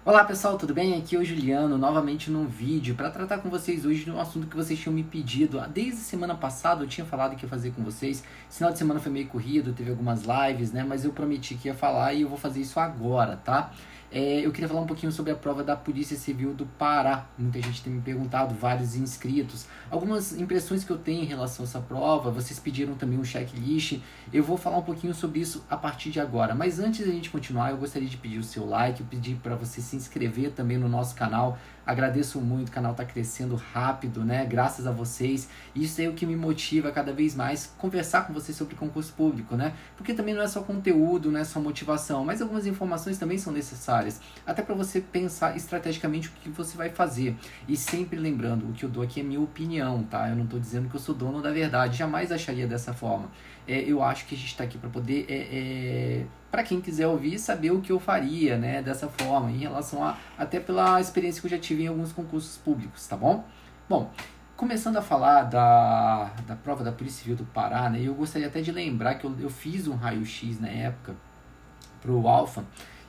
Olá pessoal, tudo bem? Aqui é o Juliano, novamente num vídeo para tratar com vocês hoje de um assunto que vocês tinham me pedido. Desde a semana passada eu tinha falado que ia fazer com vocês. Esse final de semana foi meio corrido, teve algumas lives, né? Mas eu prometi que ia falar e eu vou fazer isso agora, tá? Eu queria falar um pouquinho sobre a prova da Polícia Civil do Pará. Muita gente tem me perguntado, vários inscritos. Algumas impressões que eu tenho em relação a essa prova, vocês pediram também um checklist. Eu vou falar um pouquinho sobre isso a partir de agora. Mas antes da gente continuar, eu gostaria de pedir o seu like, eu pedir para você se inscrever também no nosso canal. Agradeço muito, o canal está crescendo rápido, né? Graças a vocês. Isso é o que me motiva cada vez mais conversar com vocês sobre concurso público, né? Porque também não é só conteúdo, não é só motivação, mas algumas informações também são necessárias, até para você pensar estrategicamente o que você vai fazer. E sempre lembrando, o que eu dou aqui é minha opinião, tá? Eu não estou dizendo que eu sou dono da verdade, jamais acharia dessa forma. Eu acho que a gente está aqui para poder, para quem quiser ouvir, saber o que eu faria, né, dessa forma, em relação até pela experiência que eu já tive em alguns concursos públicos, tá bom? Bom, começando a falar da prova da Polícia Civil do Pará, né, eu gostaria até de lembrar que eu fiz um raio-x na época para o Alfa,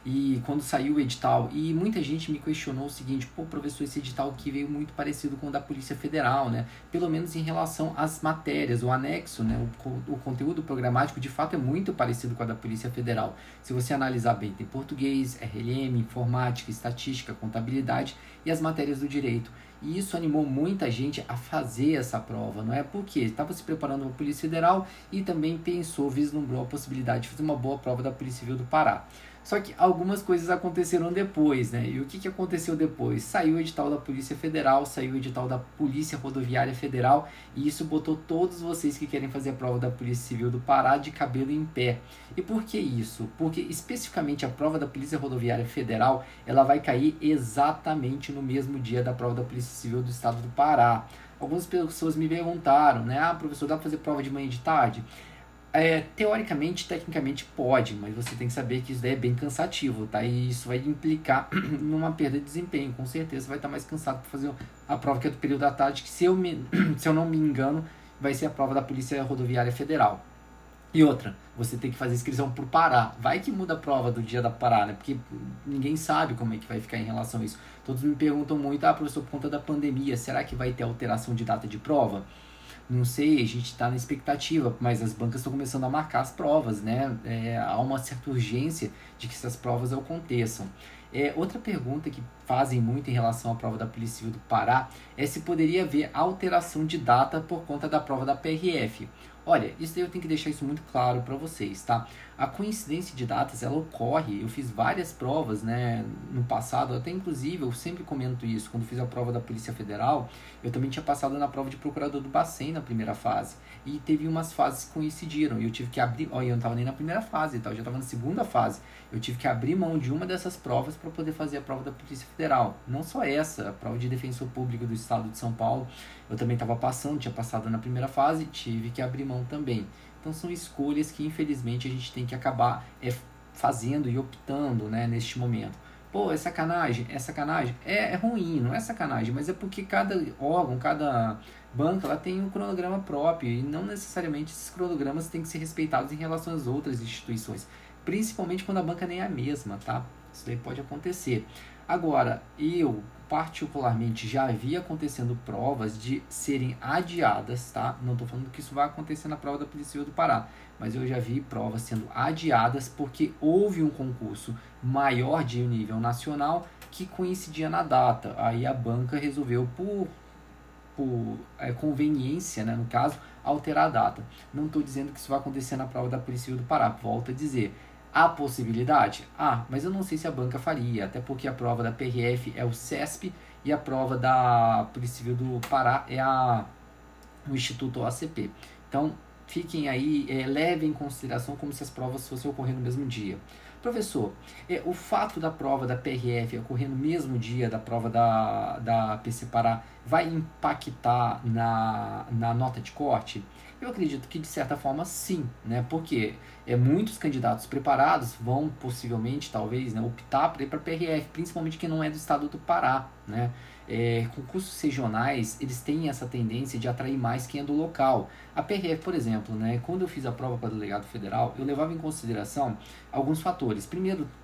e quando saiu o edital, e muita gente me questionou o seguinte: pô, professor, esse edital aqui veio muito parecido com o da Polícia Federal, né? Pelo menos em relação às matérias, o anexo, né? O conteúdo programático de fato é muito parecido com a da Polícia Federal. Se você analisar bem, tem português, RLM, informática, estatística, contabilidade e as matérias do direito. E isso animou muita gente a fazer essa prova, não é? Porque estava se preparando para a Polícia Federal e também pensou, vislumbrou a possibilidade de fazer uma boa prova da Polícia Civil do Pará. Só que algumas coisas aconteceram depois, né? E o que aconteceu depois? Saiu o edital da Polícia Federal, saiu o edital da Polícia Rodoviária Federal, e isso botou todos vocês que querem fazer a prova da Polícia Civil do Pará de cabelo em pé. E por que isso? Porque especificamente a prova da Polícia Rodoviária Federal, ela vai cair exatamente no mesmo dia da prova da Polícia Civil do Estado do Pará. Algumas pessoas me perguntaram, né? Ah, professor, dá para fazer prova de manhã e de tarde? Teoricamente, tecnicamente pode, mas você tem que saber que isso daí é bem cansativo, tá? E isso vai implicar numa perda de desempenho. Com certeza você vai estar mais cansado para fazer a prova que é do período da tarde, que se eu não me engano, vai ser a prova da Polícia Rodoviária Federal. E outra, você tem que fazer inscrição por Pará. Vai que muda a prova do dia da Pará, né? Porque ninguém sabe como é que vai ficar em relação a isso. Todos me perguntam muito: ah, professor, por conta da pandemia, será que vai ter alteração de data de prova? Não sei, a gente está na expectativa, mas as bancas estão começando a marcar as provas, né? Há uma certa urgência de que essas provas aconteçam. Outra pergunta que fazem muito em relação à prova da Polícia Civil do Pará é se poderia haver alteração de data por conta da prova da PRF. Olha, isso daí eu tenho que deixar isso muito claro para vocês, tá? A coincidência de datas, ela ocorre. Eu fiz várias provas, né, no passado, até inclusive eu sempre comento isso. Quando fiz a prova da Polícia Federal, eu também tinha passado na prova de procurador do Bacen na primeira fase. E teve umas fases que coincidiram, e eu tive que abrir, eu não estava nem na primeira fase, tá? Eu já estava na segunda fase. Eu tive que abrir mão de uma dessas provas para poder fazer a prova da Polícia Federal. Não só essa, a prova de defensor público do Estado de São Paulo, eu também estava passando, tinha passado na primeira fase, tive que abrir mão também. Então são escolhas que infelizmente a gente tem que acabar fazendo e optando, né, neste momento. Pô, é sacanagem? É sacanagem? É ruim, não é sacanagem, mas é porque cada órgão, cada banca, ela tem um cronograma próprio, e não necessariamente esses cronogramas têm que ser respeitados em relação às outras instituições, principalmente quando a banca nem é a mesma, tá? Isso daí pode acontecer. Agora, eu particularmente já vi acontecendo provas de serem adiadas, tá? Não estou falando que isso vai acontecer na prova da Polícia Civil do Pará, mas eu já vi provas sendo adiadas porque houve um concurso maior de nível nacional que coincidia na data. Aí a banca resolveu, por conveniência, né, no caso, alterar a data. Não estou dizendo que isso vai acontecer na prova da Polícia Civil do Pará, volto a dizer. Há possibilidade? Mas eu não sei se a banca faria, até porque a prova da PRF é o CESP e a prova da Polícia Civil do Pará é o Instituto OACP. Então, fiquem aí, levem em consideração como se as provas fossem ocorrer no mesmo dia. Professor, o fato da prova da PRF ocorrer no mesmo dia da prova da PC Pará vai impactar na nota de corte? Eu acredito que de certa forma sim, né? Porque muitos candidatos preparados vão possivelmente, talvez, né, optar para ir para a PRF, principalmente quem não é do estado do Pará, né? Concursos regionais, eles têm essa tendência de atrair mais quem é do local. A PRF, por exemplo, né, quando eu fiz a prova para delegado federal, eu levava em consideração alguns fatores. Primeiro,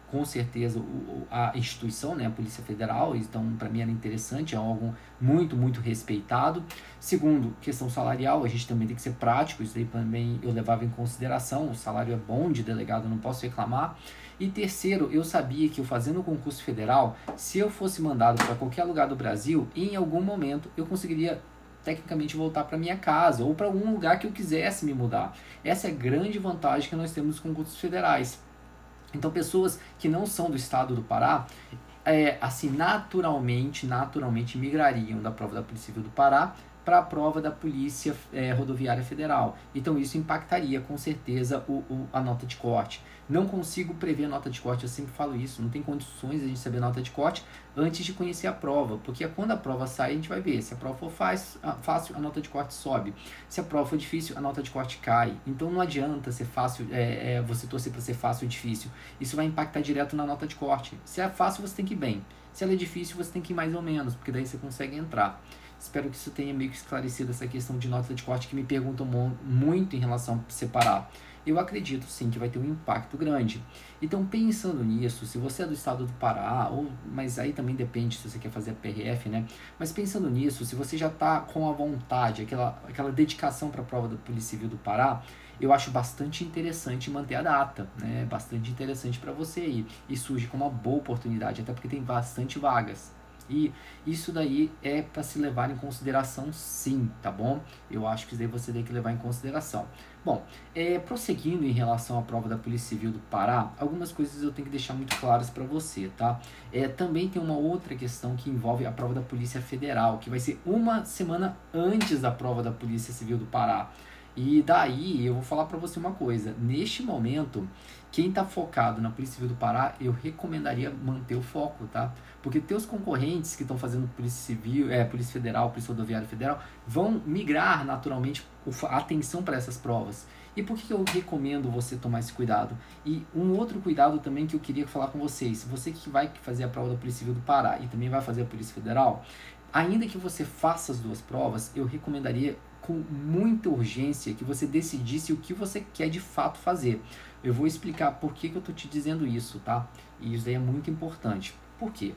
com certeza a instituição, né, a Polícia Federal, então para mim era interessante, é algo muito, muito respeitado. Segundo, questão salarial, a gente também tem que ser prático, isso aí também eu levava em consideração, o salário é bom de delegado, não posso reclamar. E terceiro, eu sabia que eu fazendo o concurso federal, se eu fosse mandado para qualquer lugar do Brasil, em algum momento eu conseguiria tecnicamente voltar para minha casa ou para algum lugar que eu quisesse me mudar. Essa é a grande vantagem que nós temos nos concursos federais. Então, pessoas que não são do estado do Pará, assim, naturalmente migrariam da prova da Polícia Civil do Pará para a prova da Polícia Rodoviária Federal. Então, isso impactaria, com certeza, a nota de corte. Não consigo prever a nota de corte, eu sempre falo isso, não tem condições de a gente saber a nota de corte antes de conhecer a prova, porque quando a prova sai, a gente vai ver, se a prova for fácil, a nota de corte sobe, se a prova for difícil, a nota de corte cai. Então não adianta ser fácil, você torcer para ser fácil ou difícil, isso vai impactar direto na nota de corte. Se é fácil, você tem que ir bem, se ela é difícil, você tem que ir mais ou menos, porque daí você consegue entrar. Espero que isso tenha meio que esclarecido essa questão de nota de corte que me perguntam muito em relação a separar. Eu acredito sim que vai ter um impacto grande. Então, pensando nisso, se você é do estado do Pará, mas aí também depende se você quer fazer a PRF, né? Mas pensando nisso, se você já está com a vontade, aquela dedicação para a prova da Polícia Civil do Pará, eu acho bastante interessante manter a data, né? Bastante interessante para você ir. E surge como uma boa oportunidade, até porque tem bastante vagas. E isso daí é para se levar em consideração sim, tá bom? Eu acho que isso daí você tem que levar em consideração. Bom, prosseguindo em relação à prova da Polícia Civil do Pará, algumas coisas eu tenho que deixar muito claras para você, tá? Também tem uma outra questão que envolve a prova da Polícia Federal, que vai ser uma semana antes da prova da Polícia Civil do Pará. E daí eu vou falar para você uma coisa, neste momento, quem está focado na Polícia Civil do Pará, eu recomendaria manter o foco, tá? Porque teus concorrentes que estão fazendo Polícia Civil, Polícia Federal, Polícia Rodoviária Federal, vão migrar naturalmente a atenção para essas provas. E por que eu recomendo você tomar esse cuidado? E um outro cuidado também que eu queria falar com vocês, você que vai fazer a prova da Polícia Civil do Pará e também vai fazer a Polícia Federal, ainda que você faça as duas provas, eu recomendaria com muita urgência que você decidisse o que você quer de fato fazer. Eu vou explicar por que eu estou te dizendo isso, tá? E isso daí é muito importante. Por quê?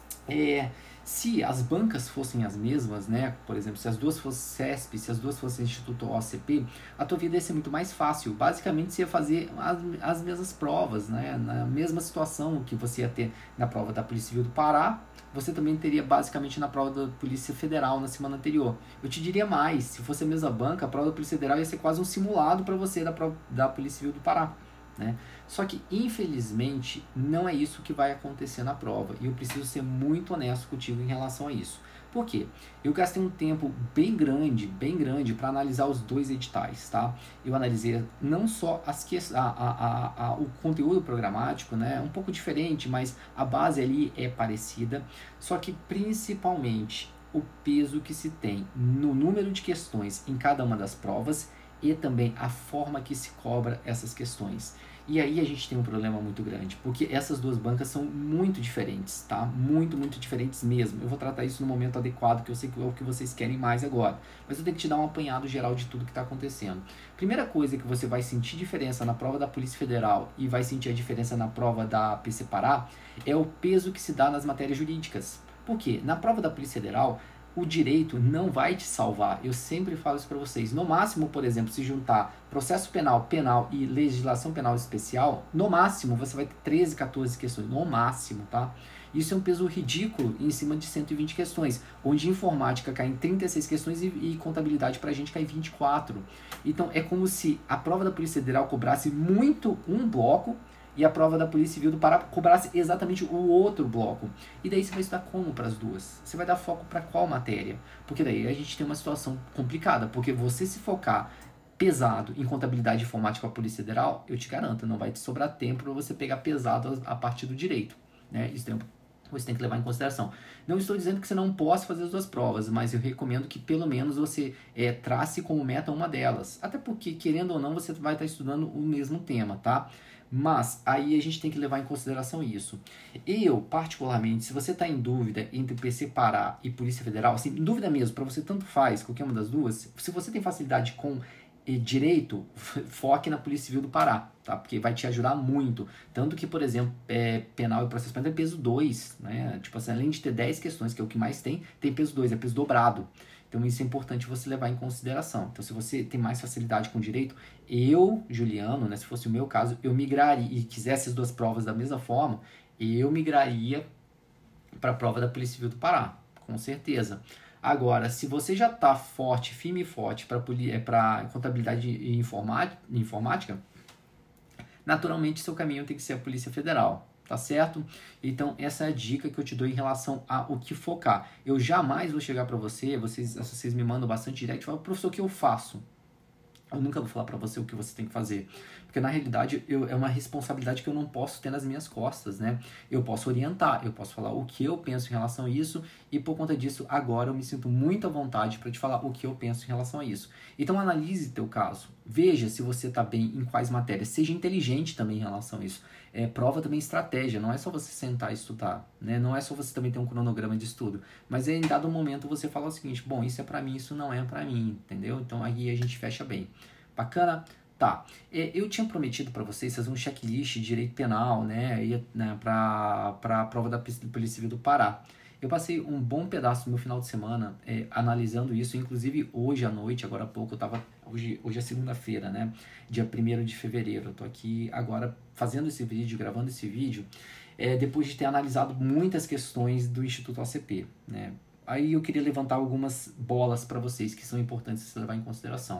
Se as bancas fossem as mesmas, né? Por exemplo, se as duas fossem CESP, se as duas fossem Instituto OCP, a tua vida ia ser muito mais fácil. Basicamente, você ia fazer as mesmas provas, né? Na mesma situação que você ia ter na prova da Polícia Civil do Pará, você também teria basicamente na prova da Polícia Federal na semana anterior. Eu te diria mais, se fosse a mesma banca, a prova da Polícia Federal ia ser quase um simulado para você da Polícia Civil do Pará, né? Só que, infelizmente, não é isso que vai acontecer na prova. E eu preciso ser muito honesto contigo em relação a isso. Por quê? Eu gastei um tempo bem grande para analisar os dois editais, tá? Eu analisei não só o conteúdo programático, né? Um pouco diferente, mas a base ali é parecida. Só que, principalmente, o peso que se tem no número de questões em cada uma das provas e também a forma que se cobra essas questões. E aí a gente tem um problema muito grande, porque essas duas bancas são muito diferentes, tá? Muito, muito diferentes mesmo. Eu vou tratar isso no momento adequado, que eu sei que é o que vocês querem mais agora. Mas eu tenho que te dar um apanhado geral de tudo que está acontecendo. Primeira coisa que você vai sentir diferença na prova da Polícia Federal e vai sentir a diferença na prova da PC Pará é o peso que se dá nas matérias jurídicas. Por quê? Na prova da Polícia Federal, o direito não vai te salvar. Eu sempre falo isso para vocês. No máximo, por exemplo, se juntar processo penal e legislação penal especial, no máximo você vai ter 13, 14 questões. No máximo, tá? Isso é um peso ridículo em cima de 120 questões, onde informática cai em 36 questões e contabilidade para a gente cai em 24. Então, é como se a prova da Polícia Federal cobrasse muito um bloco e a prova da Polícia Civil do Pará cobrasse exatamente o outro bloco. E daí você vai estudar como para as duas? Você vai dar foco para qual matéria? Porque daí a gente tem uma situação complicada, porque você se focar pesado em contabilidade e informática para a Polícia Federal, eu te garanto, não vai te sobrar tempo para você pegar pesado a partir do direito, né? Isso você tem que levar em consideração. Não estou dizendo que você não possa fazer as duas provas, mas eu recomendo que pelo menos você trace como meta uma delas. Até porque, querendo ou não, você vai estar estudando o mesmo tema, tá? Mas aí a gente tem que levar em consideração isso. Eu, particularmente, se você está em dúvida entre PC Pará e Polícia Federal, assim, em dúvida mesmo, para você tanto faz, qualquer uma das duas, se você tem facilidade com direito, foque na Polícia Civil do Pará, tá? Porque vai te ajudar muito. Tanto que, por exemplo, penal e processo penal é peso 2, né? Tipo assim, além de ter 10 questões, que é o que mais tem peso 2, é peso dobrado. Então isso é importante você levar em consideração. Então se você tem mais facilidade com direito, eu, Juliano, né, se fosse o meu caso, eu migraria, e quisesse as duas provas da mesma forma, eu migraria para a prova da Polícia Civil do Pará, com certeza. Agora, se você já está forte, firme e forte para contabilidade e informática, naturalmente seu caminho tem que ser a Polícia Federal, tá certo? Então, essa é a dica que eu te dou em relação a o que focar. Eu jamais vou chegar para vocês me mandam bastante direct, falam, professor, o que eu faço? Eu nunca vou falar para você o que você tem que fazer, porque na realidade é uma responsabilidade que eu não posso ter nas minhas costas, né? Eu posso orientar, eu posso falar o que eu penso em relação a isso, e por conta disso agora eu me sinto muito à vontade para te falar o que eu penso em relação a isso. Então analise teu caso, veja se você está bem em quais matérias, seja inteligente também em relação a isso. Prova também estratégia, não é só você sentar e estudar, né? Não é só você também ter um cronograma de estudo, mas em dado momento você fala o seguinte, bom, isso é para mim, isso não é para mim, entendeu? Então aí a gente fecha bem. Bacana? Tá. Eu tinha prometido para vocês fazer um checklist de direito penal, né, para a prova da Polícia Civil do Pará. Eu passei um bom pedaço do meu final de semana analisando isso, inclusive hoje à noite, agora há pouco, hoje é segunda-feira, né, dia 1º de fevereiro, eu tô aqui agora fazendo esse vídeo, gravando esse vídeo, depois de ter analisado muitas questões do Instituto ACP, né. Aí eu queria levantar algumas bolas para vocês que são importantes você levar em consideração.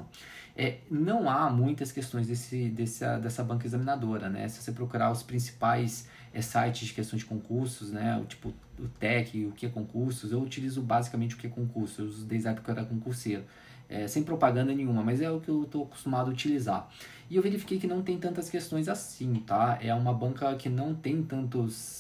Não há muitas questões dessa banca examinadora, né? Se você procurar os principais sites de questões de concursos, né? Tipo o TEC, o que é concursos, eu utilizo basicamente o que é concurso, eu uso desde a época que eu era concurseiro. Sem propaganda nenhuma, mas é o que eu estou acostumado a utilizar. E eu verifiquei que não tem tantas questões assim, tá? É uma banca que não tem tantos...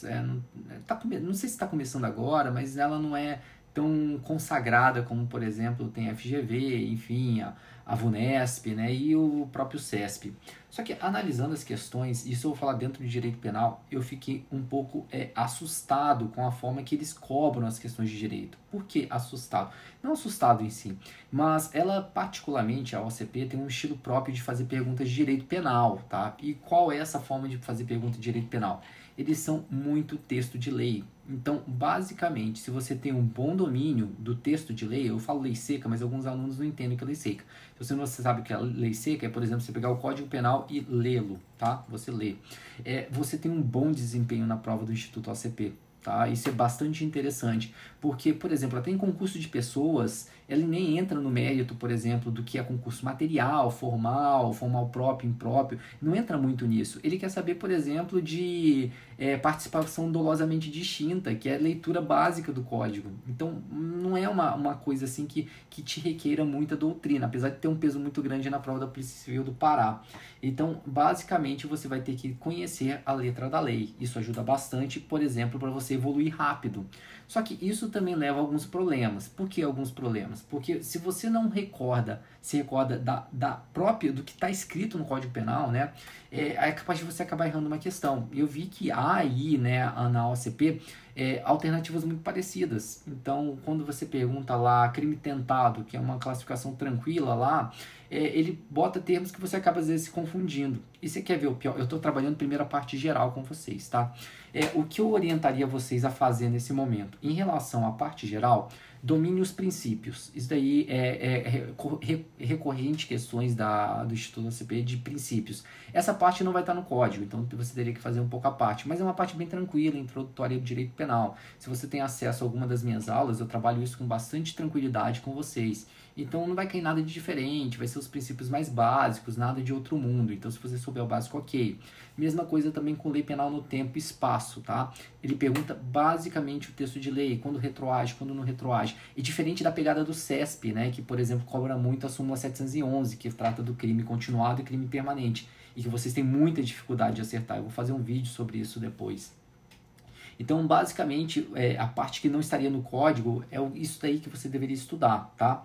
não sei se está começando agora, mas ela não é tão consagrada como, por exemplo, tem a FGV, enfim, a VUNESP, né, e o próprio CESP. Só que analisando as questões, isso eu vou falar dentro do direito penal, eu fiquei um pouco assustado com a forma que eles cobram as questões de direito. Por que assustado? Não assustado em si, mas ela particularmente, a OCP, tem um estilo próprio de fazer perguntas de direito penal, tá? E qual é essa forma de fazer pergunta de direito penal? Eles são muito texto de lei. Então, basicamente, se você tem um bom domínio do texto de lei, eu falo lei seca, mas alguns alunos não entendem o que é lei seca. Se você não sabe o que é lei seca, por exemplo, você pegar o Código Penal e lê-lo, tá? Você lê. Você tem um bom desempenho na prova do Instituto ACP. Tá? Isso é bastante interessante, porque, por exemplo, até em concurso de pessoas, ele nem entra no mérito, por exemplo, do que é concurso material, formal próprio, impróprio, não entra muito nisso. Ele quer saber, por exemplo, de participação dolosamente distinta, que é a leitura básica do código. Então, não é uma coisa assim que te requeira muita doutrina, apesar de ter um peso muito grande na prova da Polícia Civil do Pará. Então, basicamente, você vai ter que conhecer a letra da lei. Isso ajuda bastante, por exemplo, para você evoluir rápido. Só que isso também leva a alguns problemas. Por que alguns problemas? Porque se você não se recorda do que está escrito no Código Penal, né, é capaz de você acabar errando uma questão. Eu vi que há aí, né, na OCP, alternativas muito parecidas. Então, quando você pergunta lá crime tentado, que é uma classificação tranquila lá, ele bota termos que você acaba às vezes se confundindo. E você quer ver o pior? Eu estou trabalhando primeiro a parte geral com vocês, tá? O que eu orientaria vocês a fazer nesse momento? Em relação à parte geral, domine os princípios. Isso daí é recorrente questões do Instituto ACP de princípios. Essa parte não vai estar no código, então você teria que fazer um pouco a parte, mas é uma parte bem tranquila, introdutória do direito penal. Se você tem acesso a alguma das minhas aulas, eu trabalho isso com bastante tranquilidade com vocês. Então não vai cair nada de diferente, vai ser os princípios mais básicos, nada de outro mundo. Então se você souber o básico, ok. Mesma coisa também com lei penal no tempo e espaço, tá? Ele pergunta basicamente o texto de lei, quando retroage, quando não retroage. E diferente da pegada do CESP, né, que por exemplo cobra muito a súmula 711, que trata do crime continuado e crime permanente, e que vocês têm muita dificuldade de acertar. Eu vou fazer um vídeo sobre isso depois. Então, basicamente, a parte que não estaria no código é isso daí que você deveria estudar, tá?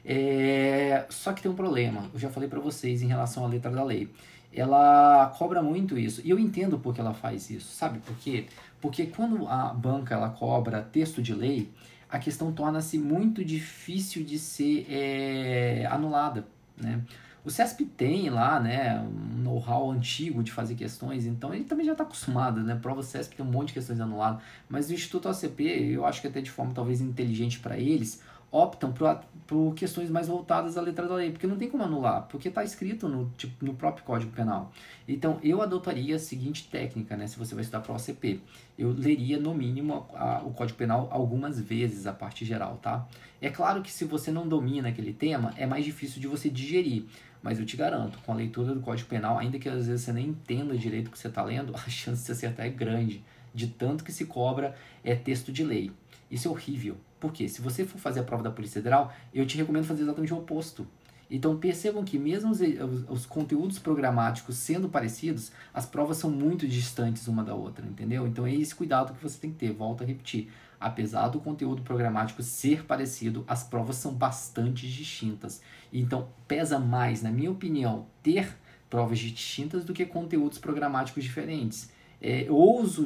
Só que tem um problema, eu já falei para vocês em relação à letra da lei. Ela cobra muito isso, e eu entendo por que ela faz isso, sabe por quê? Porque quando a banca ela cobra texto de lei, a questão torna-se muito difícil de ser anulada, né? O CESP tem lá, né, um know-how antigo de fazer questões, então ele também já está acostumado, né? Prova CESP tem um monte de questões anuladas, mas o Instituto OCP, eu acho que até de forma talvez inteligente para eles, optam por questões mais voltadas à letra da lei, porque não tem como anular, porque está escrito no próprio Código Penal. Então, eu adotaria a seguinte técnica, né, se você vai estudar para o OCP. Eu leria, no mínimo, o Código Penal algumas vezes, a parte geral, tá? É claro que se você não domina aquele tema, é mais difícil de você digerir, mas eu te garanto, com a leitura do Código Penal, ainda que às vezes você nem entenda direito o que você está lendo, a chance de você acertar é grande, de tanto que se cobra texto de lei. Isso é horrível. Por quê? Se você for fazer a prova da Polícia Federal, eu te recomendo fazer exatamente o oposto. Então percebam que mesmo os conteúdos programáticos sendo parecidos, as provas são muito distantes uma da outra, entendeu? Então é esse cuidado que você tem que ter. Volto a repetir. Apesar do conteúdo programático ser parecido, as provas são bastante distintas. Então pesa mais, na minha opinião, ter provas distintas do que conteúdos programáticos diferentes. Ouso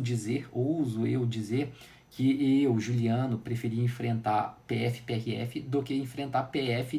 eu dizer que eu, Juliano, preferi enfrentar PF e PRF do que enfrentar PF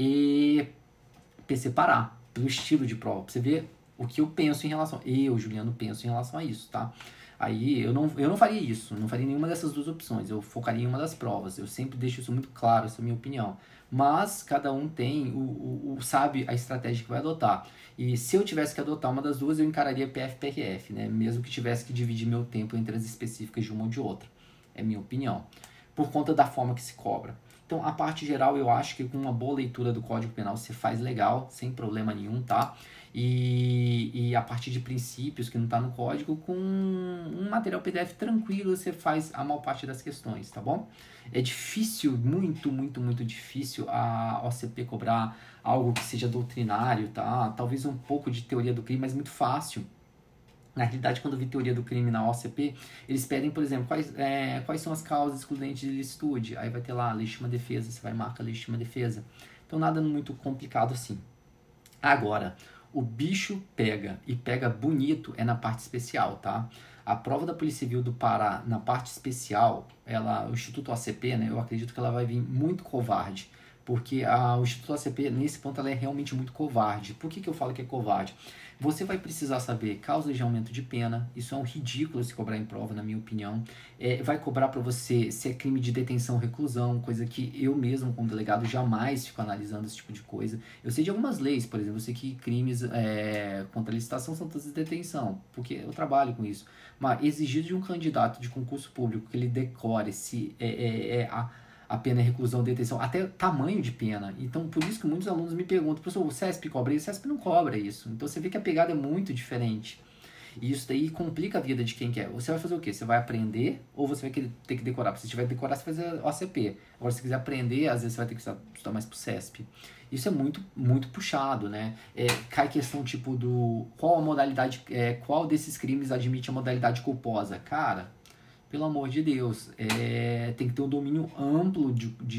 e PC Pará, pelo estilo de prova, pra você ver o que eu penso em relação, eu, Juliano, penso em relação a isso, tá? Aí eu não faria isso, não faria nenhuma dessas duas opções, eu focaria em uma das provas, eu sempre deixo isso muito claro, essa é a minha opinião. Mas cada um tem, sabe a estratégia que vai adotar. E se eu tivesse que adotar uma das duas, eu encararia PF e PRF, né? Mesmo que tivesse que dividir meu tempo entre as específicas de uma ou de outra. É minha opinião. Por conta da forma que se cobra. Então, a parte geral, eu acho que com uma boa leitura do Código Penal você faz legal, sem problema nenhum, tá? E a partir de princípios que não tá no código, com um material PDF tranquilo, você faz a maior parte das questões, tá bom? É difícil, muito, muito, muito difícil a OCP cobrar algo que seja doutrinário, tá? Talvez um pouco de teoria do crime, mas muito fácil. Na realidade, quando eu vi teoria do crime na OCP, eles pedem, por exemplo, quais são as causas excludentes de ilicitude. Aí vai ter lá legítima defesa, você vai marcar legítima defesa. Então, nada muito complicado assim. Agora, o bicho pega, e pega bonito, é na parte especial, tá? A prova da Polícia Civil do Pará, na parte especial, o Instituto OCP, né, eu acredito que ela vai vir muito covarde. Porque o Instituto OCP, nesse ponto, ela é realmente muito covarde. Por que eu falo que é covarde? Você vai precisar saber causas de aumento de pena. Isso é um ridículo se cobrar em prova, na minha opinião. Vai cobrar para você se é crime de detenção ou reclusão, coisa que eu mesmo, como delegado, jamais fico analisando esse tipo de coisa. Eu sei de algumas leis, por exemplo, eu sei que crimes contra a licitação são todos de detenção, porque eu trabalho com isso. Mas exigir de um candidato de concurso público que ele decore se a pena é reclusão ou detenção, até tamanho de pena. Então, por isso que muitos alunos me perguntam, professor, o CESP cobra isso? O CESP não cobra isso. Então, você vê que a pegada é muito diferente. E isso daí complica a vida de quem quer. Você vai fazer o quê? Você vai aprender ou você vai ter que decorar? Se você tiver que decorar, você vai fazer OCP. Agora, se você quiser aprender, às vezes você vai ter que estudar mais pro CESP. Isso é muito, muito puxado, né? Cai questão tipo qual a modalidade, qual desses crimes admite a modalidade culposa? Cara, pelo amor de Deus, tem que ter um domínio amplo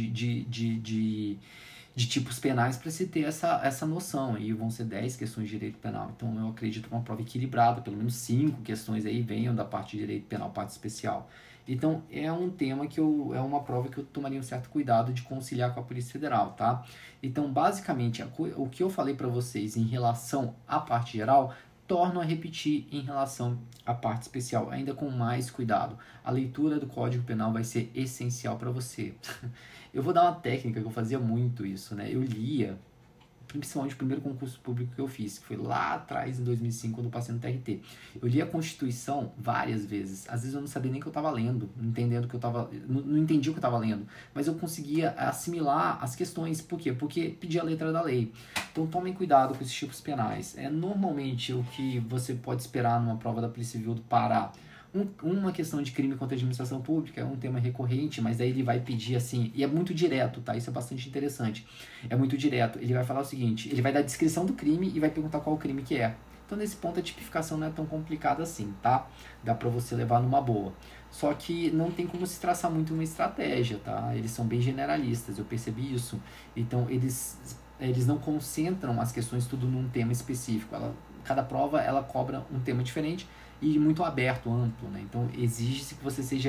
de tipos penais para se ter essa noção. E vão ser 10 questões de direito penal. Então, eu acredito que uma prova equilibrada, pelo menos 5 questões aí venham da parte de direito penal, parte especial. Então, é um tema é uma prova que eu tomaria um certo cuidado de conciliar com a Polícia Federal, tá? Então, basicamente, o que eu falei para vocês em relação à parte geral, torno a repetir em relação à parte especial, ainda com mais cuidado. A leitura do Código Penal vai ser essencial para você. Eu vou dar uma técnica que eu fazia muito isso, né? Eu lia, principalmente o primeiro concurso público que eu fiz, que foi lá atrás, em 2005, quando eu passei no TRT. Eu li a Constituição várias vezes. Às vezes eu não sabia nem o que eu estava lendo, não entendi o que eu estava lendo, mas eu conseguia assimilar as questões. Por quê? Porque pedia a letra da lei. Então tomem cuidado com esses tipos penais. Normalmente o que você pode esperar numa prova da Polícia Civil do Pará, uma questão de crime contra a administração pública é um tema recorrente, mas daí ele vai pedir assim, e é muito direto, tá? Isso é bastante interessante. É muito direto. Ele vai falar o seguinte, ele vai dar a descrição do crime e vai perguntar qual o crime que é. Então, nesse ponto, a tipificação não é tão complicada assim, tá? Dá pra você levar numa boa. Só que não tem como se traçar muito uma estratégia, tá? Eles são bem generalistas, eu percebi isso. Então, eles não concentram as questões tudo num tema específico. Cada prova, ela cobra um tema diferente e muito aberto, amplo, né? Então, exige-se que você seja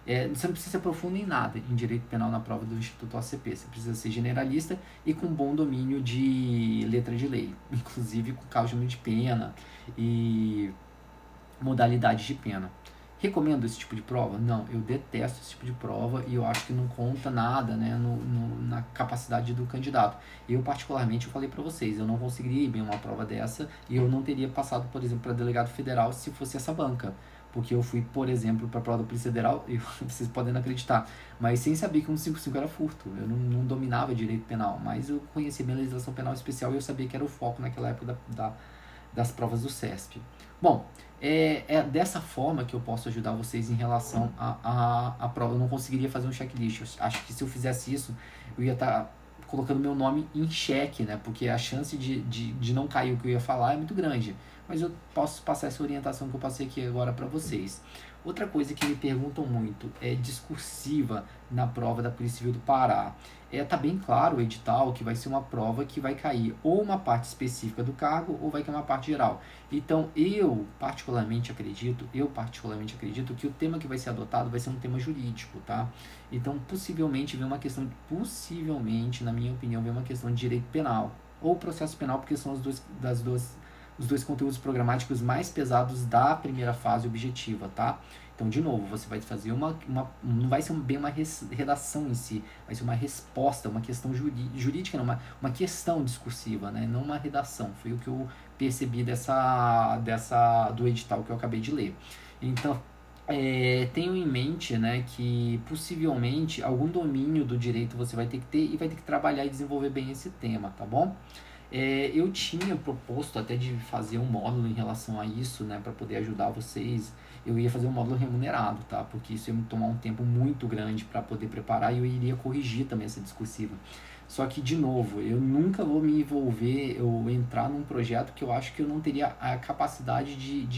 Você não precisa se aprofundar em nada em direito penal na prova do Instituto OCP. Você precisa ser generalista e com bom domínio de letra de lei, inclusive com cálculo de pena e modalidade de pena. Recomendo esse tipo de prova? Não, eu detesto esse tipo de prova e eu acho que não conta nada, né, na capacidade do candidato. Eu, particularmente, eu falei para vocês, eu não conseguiria ir bem uma prova dessa e eu não teria passado, por exemplo, para delegado federal se fosse essa banca. Porque eu fui, por exemplo, para a prova da Polícia Federal, e vocês podem não acreditar, mas sem saber que 155 era furto. Eu não dominava direito penal, mas eu conhecia bem a legislação penal especial e eu sabia que era o foco naquela época das provas do CESP. Bom, é dessa forma que eu posso ajudar vocês em relação à prova. Eu não conseguiria fazer um checklist. Eu acho que se eu fizesse isso, eu ia estar colocando meu nome em xeque, né? Porque a chance de não cair o que eu ia falar é muito grande. Mas eu posso passar essa orientação que eu passei aqui agora para vocês. Outra coisa que me perguntam muito é discursiva na prova da Polícia Civil do Pará. Tá bem claro o edital que vai ser uma prova que vai cair ou uma parte específica do cargo ou vai cair uma parte geral. Então, eu particularmente acredito que o tema que vai ser adotado vai ser um tema jurídico, tá? Então, possivelmente, na minha opinião, vem uma questão de direito penal ou processo penal, porque são os dois conteúdos programáticos mais pesados da primeira fase objetiva, tá? Então, de novo, você vai fazer não vai ser bem uma redação em si, vai ser uma resposta, uma questão jurídica, não, uma questão discursiva, né? Não uma redação. Foi o que eu percebi do edital que eu acabei de ler. Então, tenho em mente, né, que possivelmente algum domínio do direito você vai ter que ter e vai ter que trabalhar e desenvolver bem esse tema, tá bom? Eu tinha proposto até de fazer um módulo em relação a isso, né, para poder ajudar vocês. Eu ia fazer um módulo remunerado, tá? Porque isso ia me tomar um tempo muito grande para poder preparar e eu iria corrigir também essa discursiva. Só que, de novo, eu nunca vou me envolver ou entrar num projeto que eu acho que eu não teria a capacidade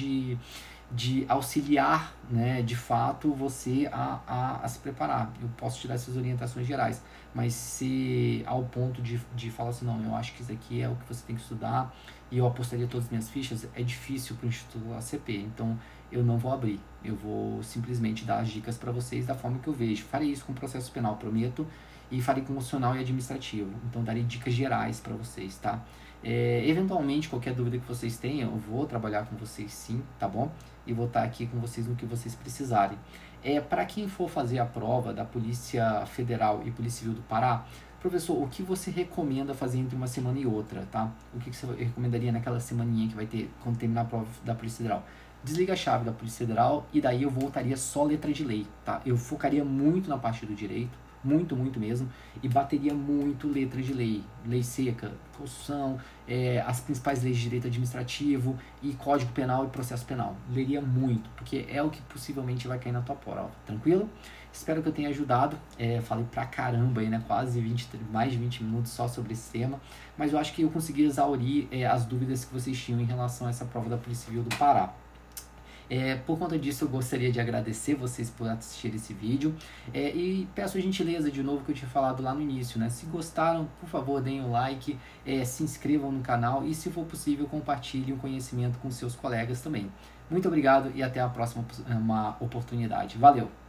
de auxiliar, né, de fato, você a se preparar. Eu posso te dar essas orientações gerais, mas se ao ponto de falar assim, não, eu acho que isso aqui é o que você tem que estudar e eu apostaria todas as minhas fichas, é difícil para o Instituto ACP, então eu não vou abrir, eu vou simplesmente dar as dicas para vocês da forma que eu vejo. Farei isso com o processo penal, prometo, e farei com o constitucional e administrativo, então darei dicas gerais para vocês, tá? Eventualmente, qualquer dúvida que vocês tenham, eu vou trabalhar com vocês sim, tá bom? E vou estar aqui com vocês no que vocês precisarem. Para quem for fazer a prova da Polícia Federal e Polícia Civil do Pará, professor, o que você recomenda fazer entre uma semana e outra, tá? O que você recomendaria naquela semaninha que vai ter quando terminar a prova da Polícia Federal? Desliga a chave da Polícia Federal e daí eu voltaria só letra de lei, tá? Eu focaria muito na parte do direito, muito mesmo, e bateria muito letra de lei seca, Constituição, as principais leis de direito administrativo e Código Penal e Processo Penal. Leria muito, porque é o que possivelmente vai cair na tua prova, tranquilo? Espero que eu tenha ajudado, falei pra caramba aí, né, mais de 20 minutos só sobre esse tema, mas eu acho que eu consegui exaurir as dúvidas que vocês tinham em relação a essa prova da Polícia Civil do Pará. Por conta disso, eu gostaria de agradecer vocês por assistir esse vídeo e peço a gentileza de novo que eu tinha falado lá no início, né? Se gostaram, por favor, deem o like, se inscrevam no canal e, se for possível, compartilhem o conhecimento com seus colegas também. Muito obrigado e até a próxima oportunidade. Valeu!